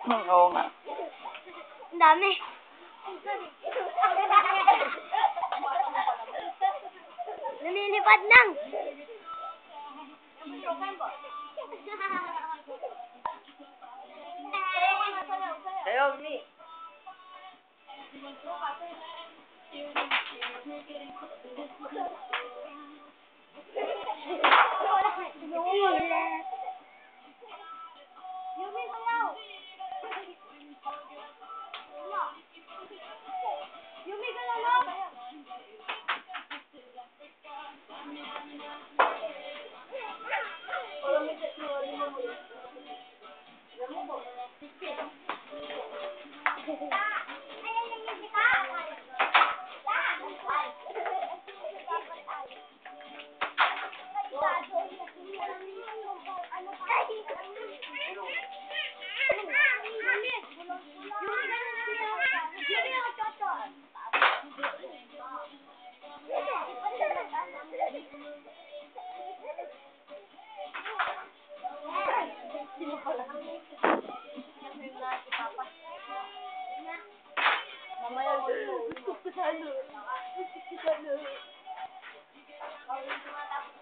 Oo nga. Ang dami. Lumilipad lang. Sayaw, ni. Yumi, sayaw. Yumi, galaw. Mamaya gusto ko sana. Gusto ko sana.